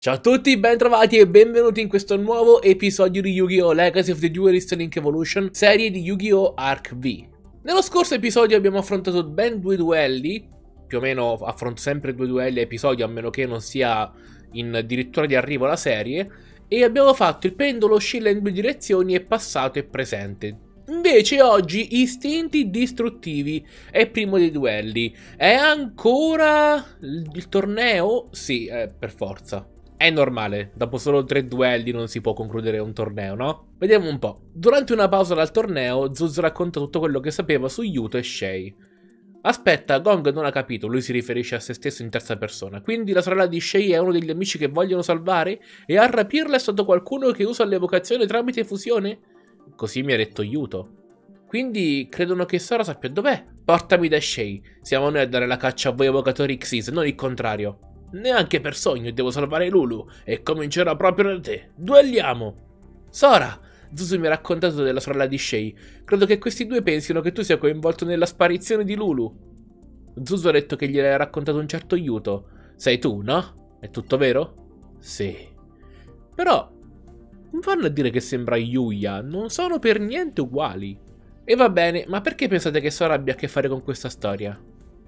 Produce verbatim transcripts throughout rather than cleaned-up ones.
Ciao a tutti, bentrovati e benvenuti in questo nuovo episodio di Yu-Gi-Oh! Legacy of the Duelist Link Evolution, serie di Yu-Gi-Oh! Arc V. Nello scorso episodio abbiamo affrontato ben due duelli, più o meno affronto sempre due duelli a episodio, a meno che non sia in addirittura di arrivo la serie, e abbiamo fatto il pendolo oscilla in due direzioni e passato e presente. Invece oggi istinti distruttivi è il primo dei duelli. È ancora il, il torneo? Sì, eh, per forza. È normale, dopo solo tre duelli non si può concludere un torneo, no? Vediamo un po'. Durante una pausa dal torneo, Zuz racconta tutto quello che sapeva su Yuto e Shay. Aspetta, Gong non ha capito, lui si riferisce a se stesso in terza persona. Quindi la sorella di Shay è uno degli amici che vogliono salvare? E a rapirla è stato qualcuno che usa l'evocazione tramite fusione? Così mi ha detto Yuto. Quindi credono che Sora sappia dov'è? Portami da Shay. Siamo noi a dare la caccia a voi evocatori Xyz, non il contrario. Neanche per sogno devo salvare Lulu e comincerò proprio da te. Duelliamo! Sora! Zuzu mi ha raccontato della sorella di Shay. Credo che questi due pensino che tu sia coinvolto nella sparizione di Lulu. Zuzu ha detto che gliel'hai raccontato un certo Yuto. Sei tu, no? È tutto vero? Sì. Però non vanno a dire che sembra Yuya. Non sono per niente uguali. E va bene, ma perché pensate che Sora abbia a che fare con questa storia?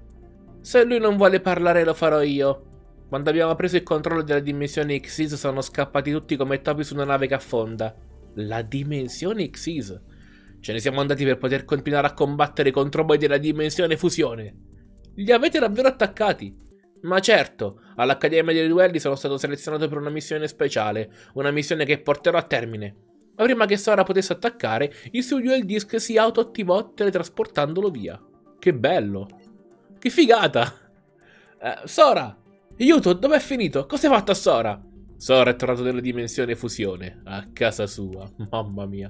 Se lui non vuole parlare lo farò io. Quando abbiamo preso il controllo della dimensione Xyz sono scappati tutti come topi su una nave che affonda. La dimensione Xyz? Ce ne siamo andati per poter continuare a combattere contro voi della dimensione fusione. Li avete davvero attaccati? Ma certo, all'Accademia dei Duelli sono stato selezionato per una missione speciale, una missione che porterò a termine. Ma prima che Sora potesse attaccare, il suo Duel Disk si auto-attivò teletrasportandolo via. Che bello! Che figata! Eh, Sora! Yuto, dov'è finito? Cosa hai fatto a Sora? Sora è tornato nella dimensione fusione, a casa sua, mamma mia.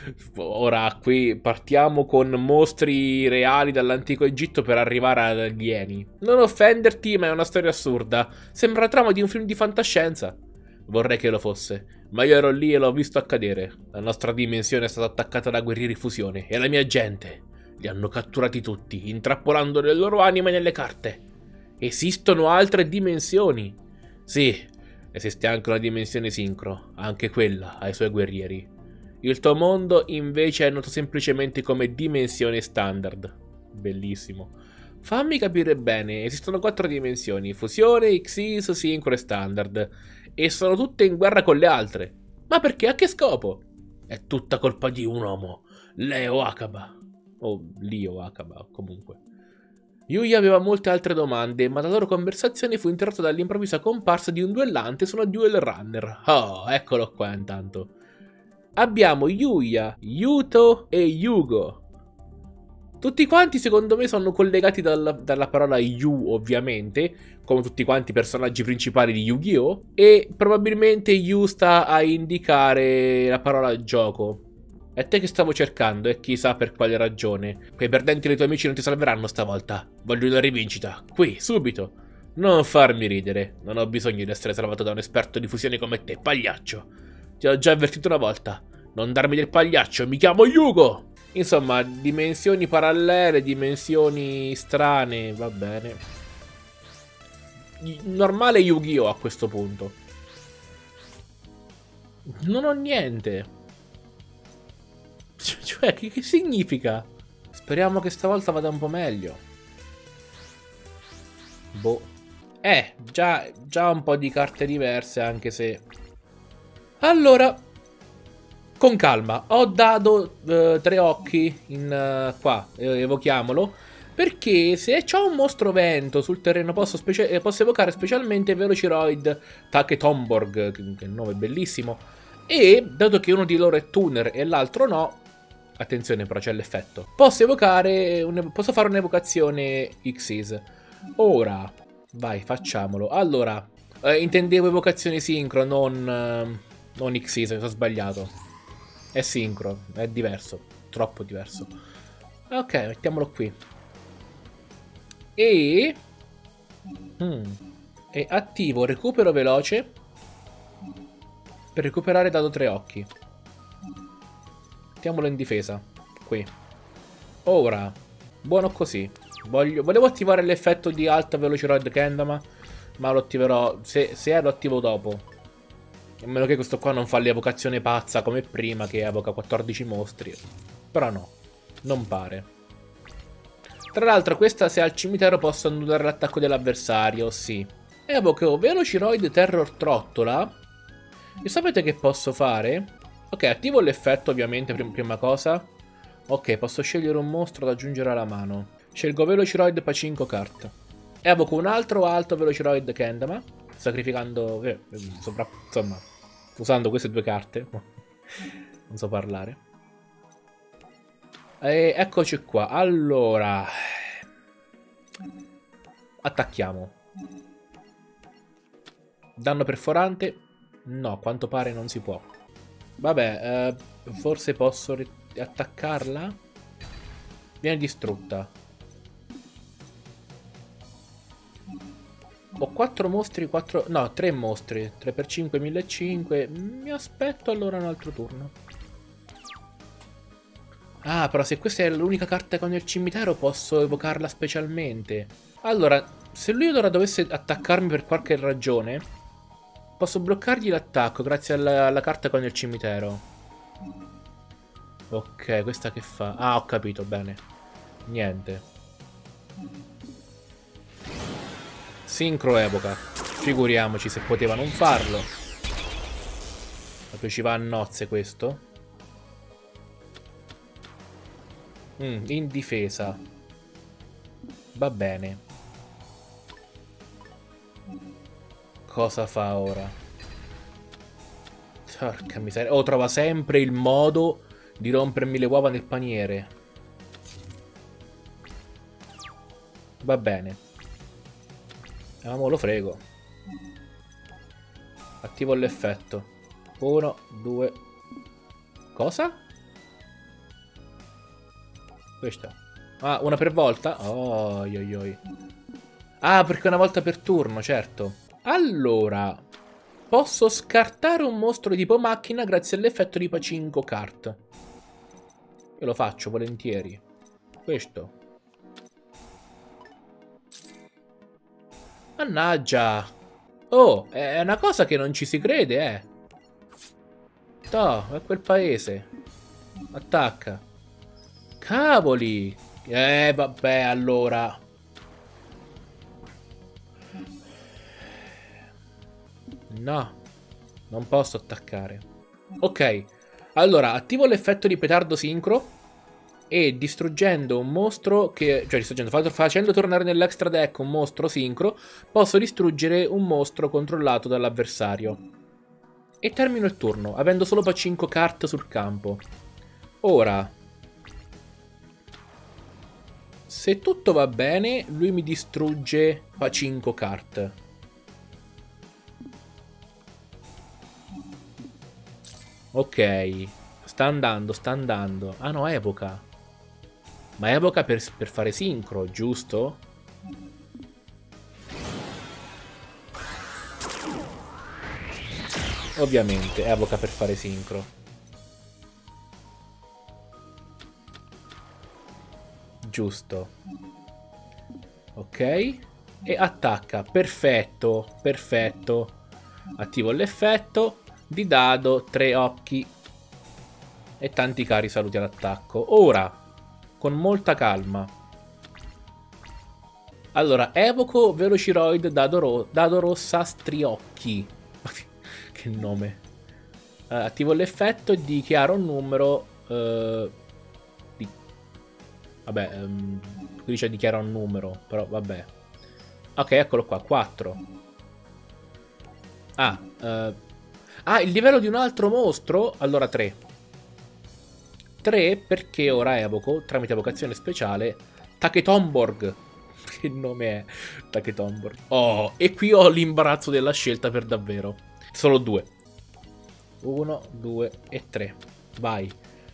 Ora qui partiamo con mostri reali dall'antico Egitto per arrivare ad alieni. Non offenderti, ma è una storia assurda. Sembra la trama di un film di fantascienza. Vorrei che lo fosse, ma io ero lì e l'ho visto accadere. La nostra dimensione è stata attaccata da guerrieri fusione e la mia gente. Li hanno catturati tutti, intrappolando le loro anime nelle carte. Esistono altre dimensioni. Sì, esiste anche una dimensione sincro, anche quella ha i suoi guerrieri. Il tuo mondo invece è noto semplicemente come dimensione standard. Bellissimo. Fammi capire bene, esistono quattro dimensioni, fusione, Xyz, sincro e standard. E sono tutte in guerra con le altre. Ma perché? A che scopo? È tutta colpa di un uomo, Leo Akaba. O Lio Akaba, comunque. Yuya aveva molte altre domande, ma la loro conversazione fu interrotta dall'improvvisa comparsa di un duellante su una duel runner. Oh, eccolo qua intanto. Abbiamo Yuya, Yuto e Yugo. Tutti quanti secondo me sono collegati dalla, dalla parola Yu, ovviamente, come tutti quanti i personaggi principali di Yu-Gi-Oh! E probabilmente Yu sta a indicare la parola gioco. È te che stavo cercando e chissà per quale ragione. Quei perdenti dei tuoi amici non ti salveranno stavolta. Voglio una rivincita. Qui, subito. Non farmi ridere. Non ho bisogno di essere salvato da un esperto di fusione come te, pagliaccio. Ti ho già avvertito una volta. Non darmi del pagliaccio, mi chiamo Yugo! Insomma, dimensioni parallele, dimensioni strane, va bene. Normale Yu-Gi-Oh! A questo punto. Non ho niente. Cioè, che, che significa? Speriamo che stavolta vada un po' meglio. Boh. Eh, già, già un po' di carte diverse, anche se... Allora, con calma. Ho dato uh, tre occhi in uh, qua, evochiamolo. Perché se c'ho un mostro vento sul terreno posso, posso evocare specialmente Velociroid Taketomborg, che è un nome bellissimo. E, dato che uno di loro è tuner e l'altro no... Attenzione però, c'è l'effetto. Posso evocare, un, posso fare un'evocazione Xyz. Ora, vai, facciamolo. Allora, eh, intendevo evocazione sincro, non, eh, non Xyz, mi sono sbagliato. È sincro, è diverso, troppo diverso. Ok, mettiamolo qui. E... Hmm, e attivo recupero veloce per recuperare dado tre occhi. Mettiamolo in difesa. Qui. Ora. Buono così. Voglio, volevo attivare l'effetto di alta Velociroid Kendama, ma lo attiverò. Se, se è lo attivo dopo. A meno che questo qua non fa l'evocazione pazza come prima, che evoca quattordici mostri. Però no, non pare. Tra l'altro questa, se al cimitero, posso annullare l'attacco dell'avversario, sì. Evoco Velociroid Terror Trottola. E sapete che posso fare? Ok, attivo l'effetto ovviamente, prim prima cosa. Ok, posso scegliere un mostro da aggiungere alla mano. Scelgo Velociroid Pachinko Kart. Evoco un altro alto Velociroid Kendama, sacrificando... Eh, sopra, insomma, usando queste due carte. Non so parlare. E eccoci qua. Allora... attacchiamo. Danno perforante? No, a quanto pare non si può. Vabbè, eh, forse posso attaccarla? Viene distrutta. Ho quattro mostri, quattro... no, tre mostri. tre per cinque, millecinquecento. Mi aspetto allora un altro turno. Ah, però se questa è l'unica carta con il cimitero, posso evocarla specialmente. Allora, se lui ora dovesse attaccarmi per qualche ragione, posso bloccargli l'attacco grazie alla, alla carta con il cimitero. Ok, questa che fa? Ah, ho capito, bene. Niente. Sincro evoca. Figuriamoci se poteva non farlo. Proprio ci va a nozze questo. Mm, in difesa. Va bene. Cosa fa ora? Porca miseria. Oh, trova sempre il modo di rompermi le uova nel paniere. Va bene. Ah, mo lo frego. Attivo l'effetto. Uno, due. Cosa? Questa. Ah, una per volta? Oh, oi, oi, oi. Ah, perché una volta per turno, certo. Allora, posso scartare un mostro di tipo macchina grazie all'effetto di Pachinko Kart. Io lo faccio volentieri. Questo. Mannaggia. Oh, è una cosa che non ci si crede, eh. No, è quel paese. Attacca. Cavoli. Eh, vabbè, allora. No, non posso attaccare. Ok, allora attivo l'effetto di petardo sincro e distruggendo un mostro che... cioè distruggendo, facendo tornare nell'extra deck un mostro sincro, posso distruggere un mostro controllato dall'avversario. E termino il turno, avendo solo Pachinko Kart sul campo. Ora, se tutto va bene, lui mi distrugge Pachinko Kart. Ok, sta andando, sta andando. Ah no, evoca. Ma evoca per, per fare sincro, giusto? Ovviamente, evoca per fare sincro. Giusto. Ok. E attacca. Perfetto, perfetto. Attivo l'effetto. Di dado, tre occhi e tanti cari saluti all'attacco. Ora, con molta calma. Allora, evoco Velociroid dado, ro dado rossa striocchi. Che nome. Uh, attivo l'effetto e dichiaro un numero. Uh, di... Vabbè, um, qui dice dichiara un numero, però vabbè. Ok, eccolo qua, quattro. Ah, uh, Ah, il livello di un altro mostro? Allora tre. tre perché ora evoco, tramite evocazione speciale, Taketomborg. Che nome è Taketomborg? Oh, e qui ho l'imbarazzo della scelta per davvero. Solo due. Uno, due e tre. Vai.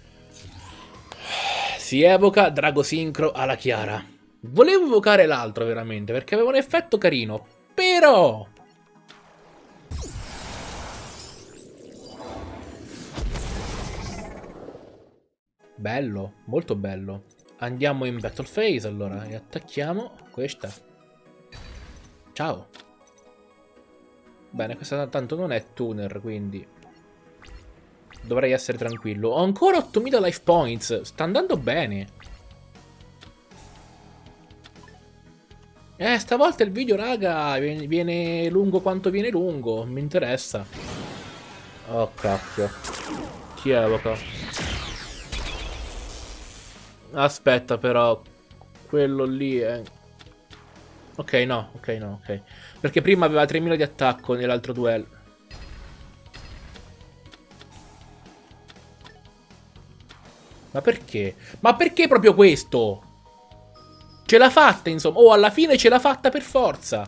Si evoca Drago Sincro alla Chiara. Volevo evocare l'altro veramente, perché aveva un effetto carino. Però... bello, molto bello. Andiamo in Battle Phase allora e attacchiamo questa. Ciao. Bene, questa tanto non è tuner, quindi dovrei essere tranquillo. Ho ancora ottomila life points. Sta andando bene. Eh, stavolta il video, raga, viene, viene lungo quanto viene lungo. Mi interessa. Oh, cacchio. Chi evoca? Aspetta, però. Quello lì è... Ok, no, ok, no, ok. Perché prima aveva tremila di attacco nell'altro duello. Ma perché? Ma perché proprio questo? Ce l'ha fatta, insomma. Oh, alla fine ce l'ha fatta per forza.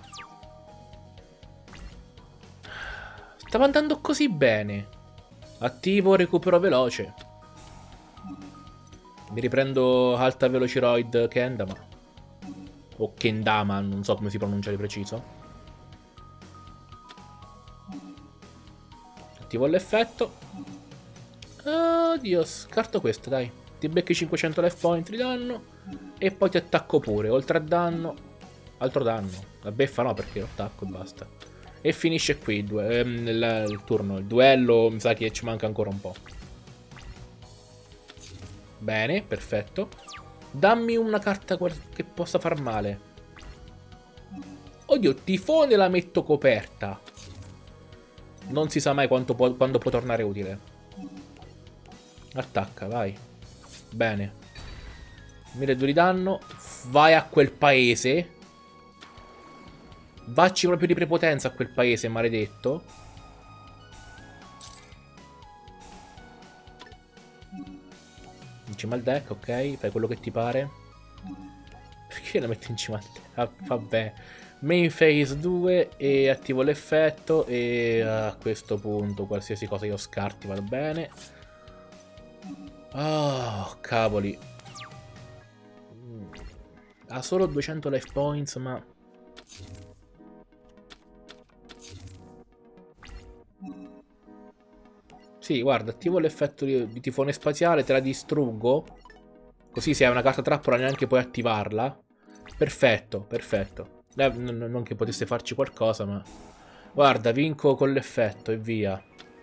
Stava andando così bene. Attivo recupero veloce. Mi riprendo alta velociroid Kendama. O Kendama, non so come si pronuncia di preciso. Attivo l'effetto. Oddio, scarto questo, dai. Ti becchi cinquecento life point di danno. E poi ti attacco pure. Oltre a danno, altro danno. La beffa no, perché lo attacco e basta. E finisce qui il, ehm, il, il turno. Il duello mi sa che ci manca ancora un po'. Bene, perfetto. Dammi una carta che possa far male. Oddio, tifone la metto coperta. Non si sa mai quanto può, quando può tornare utile. Attacca, vai. Bene. milleduecento di danno. Vai a quel paese. Vacci proprio di prepotenza a quel paese, maledetto. In cima al deck, ok. Fai quello che ti pare. Perché la metti in cima al deck? Ah, vabbè. Main phase due e attivo l'effetto. E a questo punto qualsiasi cosa io scarti va bene. Oh, cavoli. Ha solo duecento life points, ma... Sì, guarda, attivo l'effetto di, di tifone spaziale, te la distruggo. Così se hai una carta trappola neanche puoi attivarla. Perfetto, perfetto. Eh, non che potesse farci qualcosa, ma... Guarda, vinco con l'effetto e via.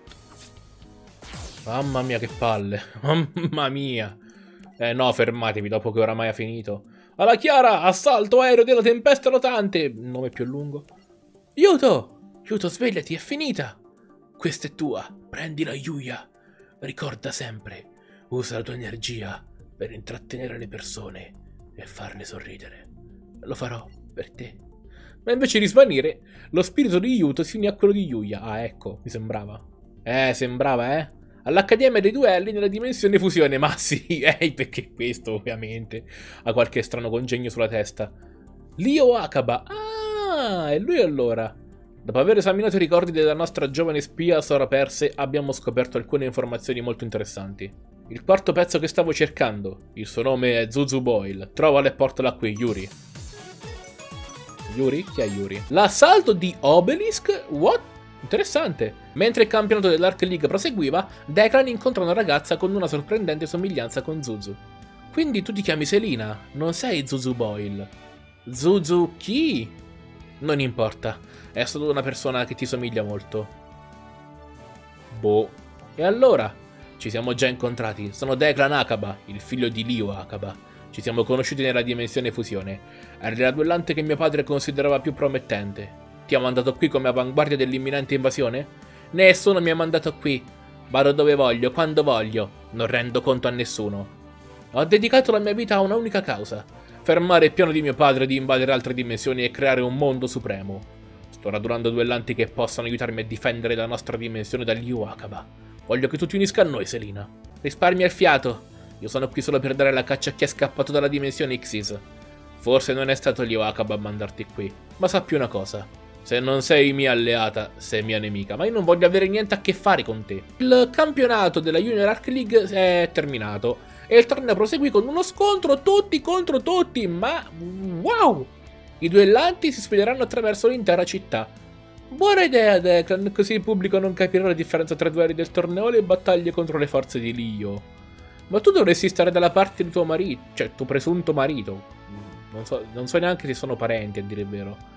Mamma mia che palle. Mamma mia. Eh no, fermatevi dopo che oramai ha finito. Alla Chiara, assalto aereo della tempesta rotante. Nome più lungo. Yuto! Yuto, svegliati, è finita. Questa è tua. Prendila, Yuya. Ricorda sempre, usa la tua energia per intrattenere le persone e farle sorridere. Lo farò per te. Ma invece di svanire, lo spirito di Yuto si unì a quello di Yuya. Ah, ecco, mi sembrava. Eh, sembrava, eh? All'Accademia dei Duelli nella dimensione fusione. Ma sì, eh, perché questo ovviamente ha qualche strano congegno sulla testa. Lio Akaba. Ah, è lui allora. Dopo aver esaminato i ricordi della nostra giovane spia Sora Perse, abbiamo scoperto alcune informazioni molto interessanti. Il quarto pezzo che stavo cercando, il suo nome è Zuzu Boil. Trovalo e portalo qui, Yuri. Yuri? Chi è Yuri? L'assalto di Obelisk? What? Interessante. Mentre il campionato dell'Arc League proseguiva, Declan incontra una ragazza con una sorprendente somiglianza con Zuzu. Quindi tu ti chiami Selina, non sei Zuzu Boil. Zuzu chi? Non importa, è solo una persona che ti somiglia molto. Boh. E allora? Ci siamo già incontrati, sono Declan Akaba, il figlio di Lio Akaba. Ci siamo conosciuti nella dimensione fusione. Eri la duellante che mio padre considerava più promettente. Ti ha mandato qui come avanguardia dell'imminente invasione? Nessuno mi ha mandato qui. Vado dove voglio, quando voglio. Non rendo conto a nessuno. Ho dedicato la mia vita a una unica causa. Fermare il piano di mio padre di invadere altre dimensioni e creare un mondo supremo. Sto radunando duellanti che possano aiutarmi a difendere la nostra dimensione dagli Akaba. Voglio che tu ti unisca a noi, Selina. Risparmia il fiato. Io sono qui solo per dare la caccia a chi è scappato dalla dimensione Xyz. Forse non è stato Lio Akaba a mandarti qui, ma sappi una cosa. Se non sei mia alleata, sei mia nemica, ma io non voglio avere niente a che fare con te. Il campionato della Junior Arc League è terminato e il torneo proseguì con uno scontro tutti contro tutti, ma wow! I duellanti si sfideranno attraverso l'intera città. Buona idea, Declan, così il pubblico non capirà la differenza tra i duelli del torneo e le battaglie contro le forze di Lio. Ma tu dovresti stare dalla parte di tuo marito, cioè tuo presunto marito. Non so, non so neanche se sono parenti, a dire il vero.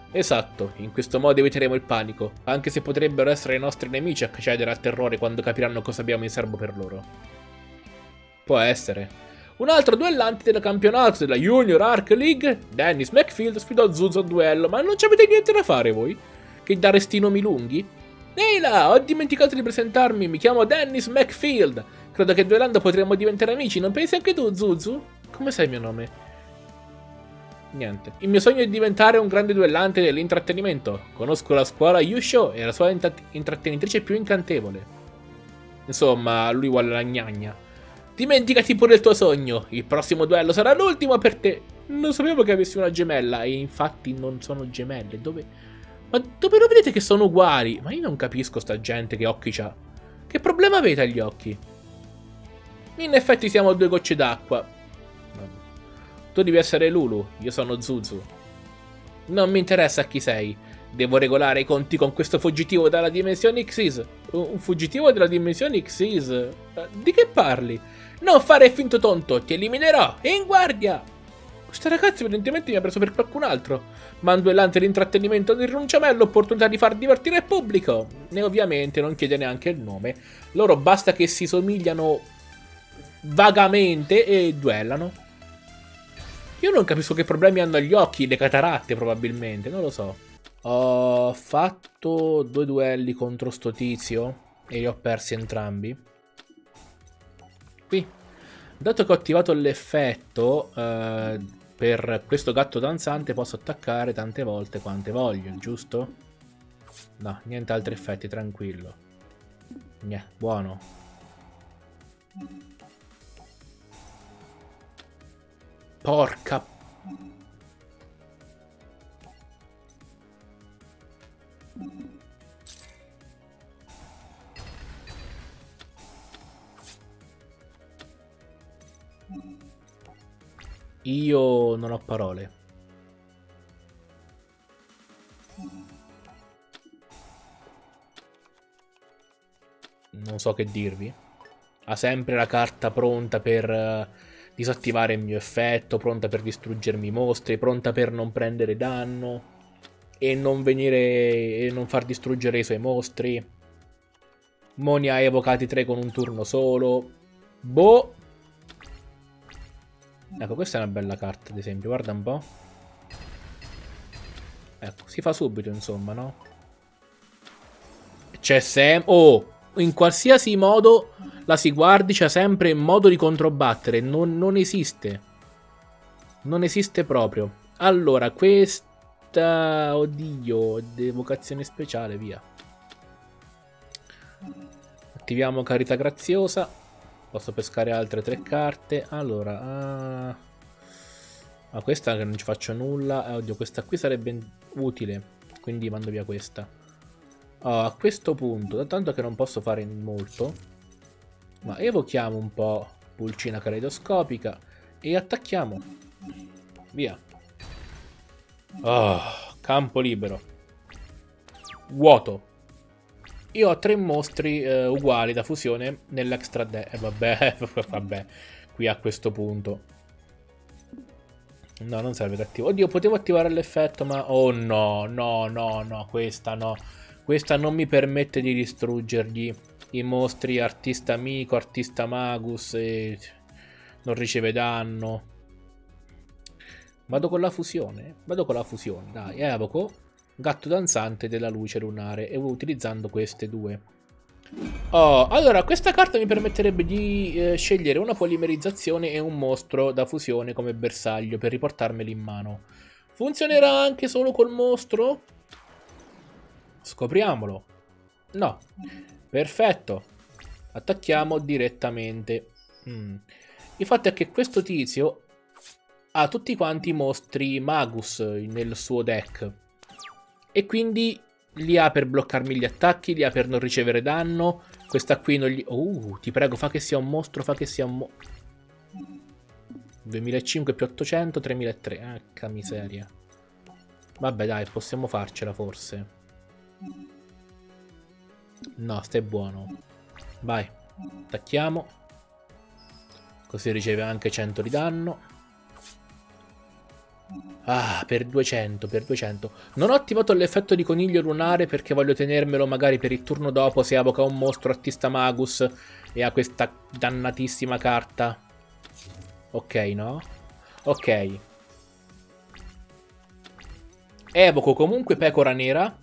Esatto, in questo modo eviteremo il panico, anche se potrebbero essere i nostri nemici a cedere al terrore quando capiranno cosa abbiamo in serbo per loro. Può essere. Un altro duellante del campionato della Junior Arc League, Dennis McField, sfidò Zuzu a duello, ma non ci avete niente da fare voi? Che da restinomi lunghi? Ehi là, ho dimenticato di presentarmi, mi chiamo Dennis McField. Credo che duellando potremmo diventare amici, non pensi anche tu, Zuzu? Come sai il mio nome? Niente. Il mio sogno è diventare un grande duellante dell'intrattenimento. Conosco la scuola Yusho e la sua intrattenitrice più incantevole. Insomma, lui vuole la gnagna. Dimenticati pure il tuo sogno. Il prossimo duello sarà l'ultimo per te. Non sapevo che avessi una gemella e infatti non sono gemelle. Dove... Ma dove lo vedete che sono uguali? Ma io non capisco sta gente che occhi c'ha. Che problema avete agli occhi? In effetti siamo due gocce d'acqua. Tu devi essere Lulu, io sono Zuzu. Non mi interessa chi sei. Devo regolare i conti con questo fuggitivo dalla dimensione Xyz. Un fuggitivo della dimensione Xyz? Di che parli? Non fare finto tonto, ti eliminerò! In guardia! Questa ragazza evidentemente mi ha preso per qualcun altro. Ma un duellante di intrattenimento non rinuncia mai all'opportunità di far divertire il pubblico. E ovviamente non chiede neanche il nome. Loro basta che si somigliano vagamente e duellano. Io non capisco che problemi hanno gli occhi, le cataratte probabilmente, non lo so. Ho fatto due duelli contro sto tizio e li ho persi entrambi. Qui, dato che ho attivato l'effetto, eh, per questo gatto danzante posso attaccare tante volte quante voglio, giusto? No, niente altri effetti, tranquillo. Niente, buono. Porca... Io non ho parole. Non so che dirvi. Ha sempre la carta pronta per uh, disattivare il mio effetto, pronta per distruggermi i mostri, pronta per non prendere danno e non venire e non far distruggere i suoi mostri. Mo ne ha evocati tre con un turno solo. Boh. Ecco, questa è una bella carta, ad esempio, guarda un po'. Ecco, si fa subito, insomma, no? C'è sempre... Oh, in qualsiasi modo la si guardi, c'è sempre il modo di controbattere. Non, non esiste. Non esiste proprio. Allora, questa... Oddio, evocazione speciale, via. Attiviamo Carità Graziosa. Posso pescare altre tre carte. Allora, uh... ah, questa che non ci faccio nulla. Eh, oddio, questa qui sarebbe utile. Quindi mando via questa. Oh, a questo punto, tanto che non posso fare molto, ma evochiamo un po' Pulcina Caleidoscopica e attacchiamo. Via. Oh, campo libero. Vuoto. Io ho tre mostri eh, uguali da fusione nell'extra deck. Eh, vabbè, vabbè, qui a questo punto. No, non serve che attivo. Oddio, potevo attivare l'effetto, ma... Oh no, no, no, no, questa no. Questa non mi permette di distruggergli i mostri artista amico, artista magus e non riceve danno. Vado con la fusione. Vado con la fusione, dai, evoco Gatto danzante della luce lunare e utilizzando queste due. Oh, allora questa carta mi permetterebbe di eh, scegliere una polimerizzazione e un mostro da fusione come bersaglio per riportarmeli in mano. Funzionerà anche solo col mostro? Scopriamolo. No. Perfetto. Attacchiamo direttamente. Mm. Il fatto è che questo tizio ha tutti quanti i mostri Magus nel suo deck. E quindi li ha per bloccarmi gli attacchi, li ha per non ricevere danno. Questa qui non gli... Uh, ti prego, fa che sia un mostro, fa che sia un mo... duemilacinque più ottocento, tremilatrecento. Ecca miseria. Vabbè dai, possiamo farcela forse. No, stai buono. Vai, attacchiamo. Così riceve anche cento di danno. Ah, per duecento, per duecento. Non ho attivato l'effetto di coniglio lunare perché voglio tenermelo magari per il turno dopo se avoca un mostro artista magus e ha questa dannatissima carta. Ok, no? Ok. Evoco comunque pecora nera.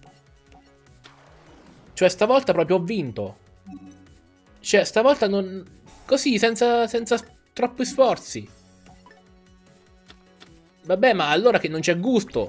Cioè stavolta proprio ho vinto. Cioè stavolta non... Così, senza, senza troppi sforzi. Vabbè, ma allora che non c'è gusto.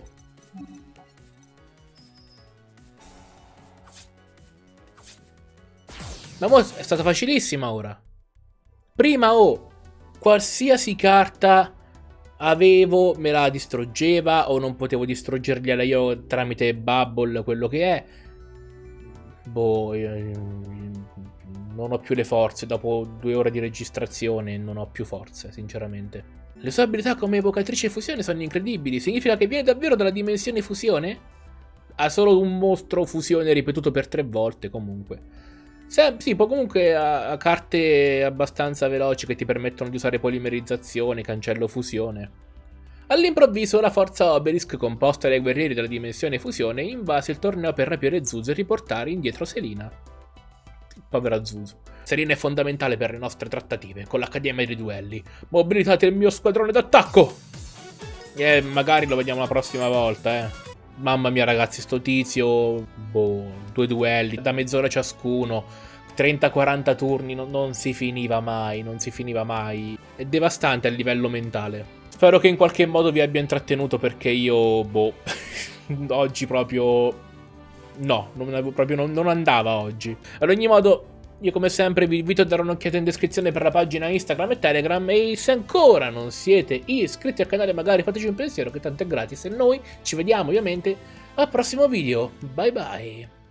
Ma mo è stata facilissima ora. Prima oh, qualsiasi carta avevo me la distruggeva o non potevo distruggergliela io tramite Bubble, quello che è. Boh, non ho più le forze. Dopo due ore di registrazione non ho più forze, sinceramente. Le sue abilità come evocatrice fusione sono incredibili. Significa che viene davvero dalla dimensione fusione? Ha solo un mostro fusione ripetuto per tre volte comunque. Se, sì, poi comunque ha, ha carte abbastanza veloci che ti permettono di usare polimerizzazione, cancello fusione. All'improvviso la forza Obelisk, composta dai guerrieri della dimensione fusione, invase il torneo per rapire Zuzu e riportare indietro Selina. Povera Zuzu. Selina è fondamentale per le nostre trattative con l'Accademia dei Duelli. Mobilitate il mio squadrone d'attacco! E magari lo vediamo la prossima volta, eh. Mamma mia ragazzi, sto tizio... Boh, due duelli, da mezz'ora ciascuno, trenta quaranta turni, no, non si finiva mai, non si finiva mai. È devastante a livello mentale. Spero che in qualche modo vi abbia intrattenuto perché io, boh, oggi proprio... No, non, avevo, proprio non, non andava oggi. Ad ogni modo... Io come sempre vi invito a dare un'occhiata in descrizione per la pagina Instagram e Telegram e se ancora non siete iscritti al canale magari fateci un pensiero che tanto è gratis e noi ci vediamo ovviamente al prossimo video. Bye bye!